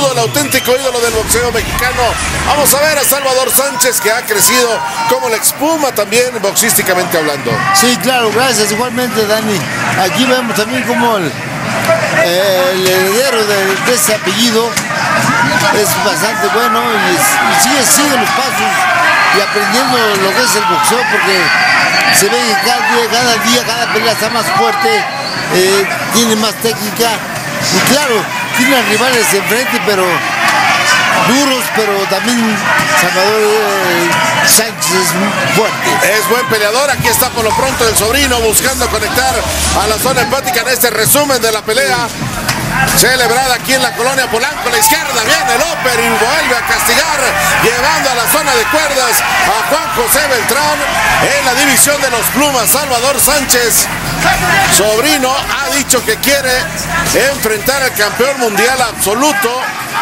el auténtico ídolo del boxeo mexicano. Vamos a ver a Salvador Sánchez, que ha crecido como la espuma también boxísticamente hablando. Sí, claro, gracias. Igualmente, Dani. Aquí vemos también como el heredero de ese apellido es bastante bueno y sigue los pasos y aprendiendo lo que es el boxeo, porque se ve que cada pelea está más fuerte, tiene más técnica y claro, tiene rivales enfrente, pero duros, pero también Salvador Sánchez es fuerte. Es buen peleador. Aquí está por lo pronto el sobrino buscando conectar a la zona empática en este resumen de la pelea celebrada aquí en la colonia Polanco. La izquierda viene el upper y vuelve a castigar, llevando a la zona de cuerdas a Juan José Beltrán en la división de los plumas. Salvador Sánchez, sobrino, ha dicho que quiere enfrentar al campeón mundial absoluto,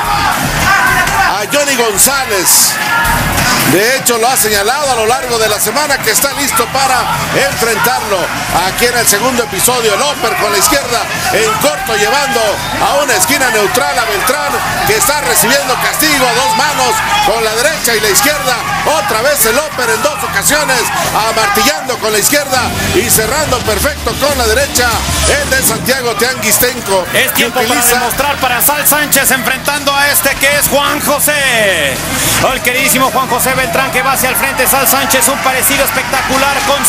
a Johnny González. De hecho, lo ha señalado a lo largo de la semana que está listo para enfrentarlo. Aquí en el segundo episodio, el upper con la izquierda en corto, llevando a una esquina neutral a Beltrán, que está recibiendo castigo a dos manos con la derecha y la izquierda. Otra vez el upper en dos ocasiones, amartillando con la izquierda y cerrando perfecto con la derecha. El de Santiago Tianguistenco. Es tiempo para demostrar para Sal Sánchez, enfrentando a este que es Juan José. El queridísimo Juan José Beltrán, que va hacia el frente. Sal Sánchez, un parecido espectacular con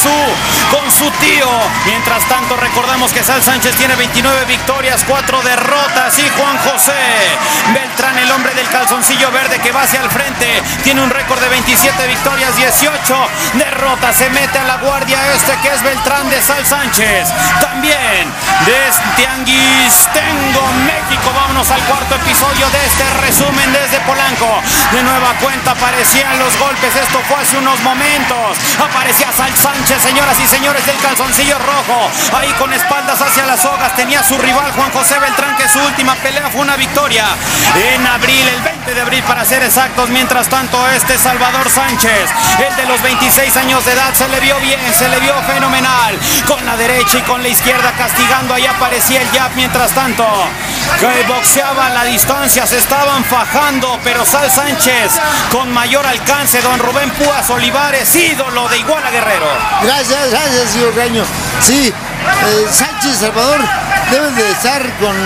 su tío. Mientras tanto, recordamos que Sal Sánchez tiene 29 victorias, 4 derrotas. Y Juan José Beltrán, el hombre del calzoncillo verde, que va hacia el frente, tiene un récord de 27 victorias, 18 derrotas. Se mete a la guardia este que es Beltrán de Sal Sánchez. También de Tianguistenco, México. Vámonos al cuarto episodio de este resumen desde Polanco. De nueva cuenta aparecían los golpes. Esto fue hace unos momentos. Aparecía Sal Sánchez, señoras y señores, del calzoncillo rojo, ahí con espaldas hacia las sogas. Tenía a su rival Juan José Beltrán, que su última pelea fue una victoria en abril, el 20 de abril para ser exactos. Mientras tanto, este Salvador Sánchez, el de los 26 años de edad, se le vio bien, se le vio fenomenal, con la derecha y con la izquierda castigando. Ahí aparecía el jab. Mientras tanto, que boxeaba a la distancia, se estaban fajando, pero Sal Sánchez con mayor alcance. Don Rubén Púas Olivares, ídolo de Iguala Guerrero. Gracias, señor Caño. Sí, Sánchez, Salvador, deben de estar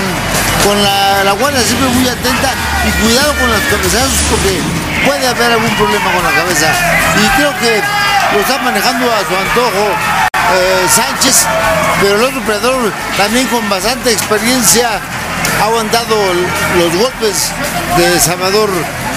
con la guardia siempre muy atenta y cuidado con los cabezazos, porque puede haber algún problema con la cabeza. Y creo que lo está manejando a su antojo Sánchez, pero el otro peleador también con bastante experiencia ha aguantado los golpes de Salvador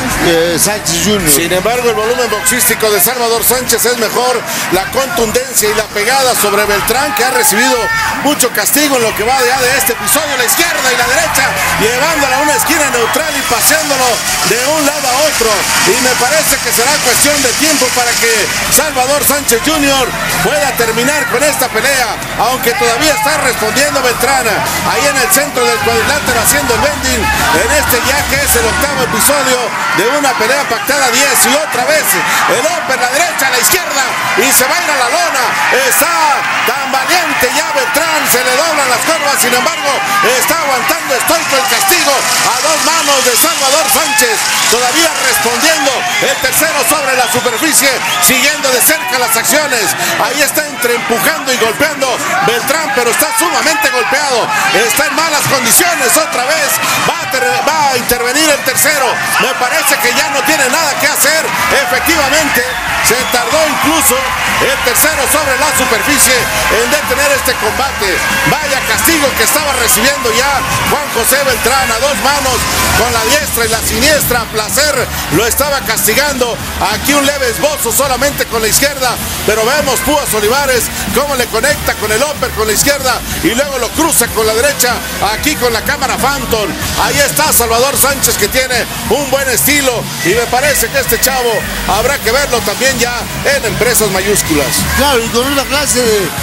Sánchez Jr. Sin embargo, el volumen boxístico de Salvador Sánchez es mejor. La contundencia y la pegada sobre Beltrán, que ha recibido mucho castigo en lo que va de este episodio. La izquierda y la derecha, llevándola a una esquina neutral y paseándolo de un lado a otro. Y me parece que será cuestión de tiempo para que Salvador Sánchez Jr. pueda terminar con esta pelea, aunque todavía está respondiendo Beltrán ahí en el centro del cuadrilátero, haciendo el bending en este ya que es el octavo episodio de una pelea pactada a 10. Y otra vez el upper, la derecha, la izquierda, y se va a ir a la lona. Está tan valiente ya Beltrán, se le doblan las curvas. Sin embargo, está aguantando estoico el castigo a dos manos de Salvador Sánchez, todavía respondiendo el tercero sobre la superficie, siguiendo de cerca las acciones. Ahí está entre empujando y golpeando Beltrán, pero está sumamente golpeado, está en malas condiciones. Otra vez va a intervenir el tercero. Me parece que ya no tiene nada que hacer. Efectivamente, se tardó incluso el tercero sobre la superficie en detener este combate. Vaya castigo que estaba recibiendo ya Juan José Beltrán a dos manos, con la diestra y la siniestra. A placer lo estaba castigando. Aquí un leve esbozo solamente con la izquierda, pero vemos Púas Olivares cómo le conecta con el upper con la izquierda y luego lo cruza con la derecha, aquí con la cámara Phantom. Ahí está Salvador Sánchez, que tiene un buen estilo, y me parece que este chavo habrá que verlo también ya en empresas mayúsculas. Claro, y con una clase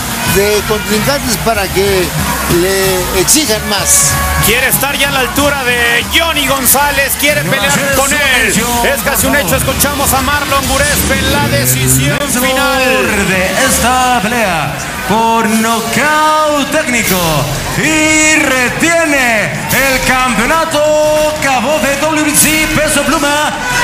de contrincantes para que le exijan más. Quiere estar ya a la altura de Johnny González, quiere pelear con él. Es casi un hecho. Escuchamos a Marlon Gurespe en la decisión final de esta pelea por nocaut técnico, y retiene el campeonato Cabo de Peso Pluma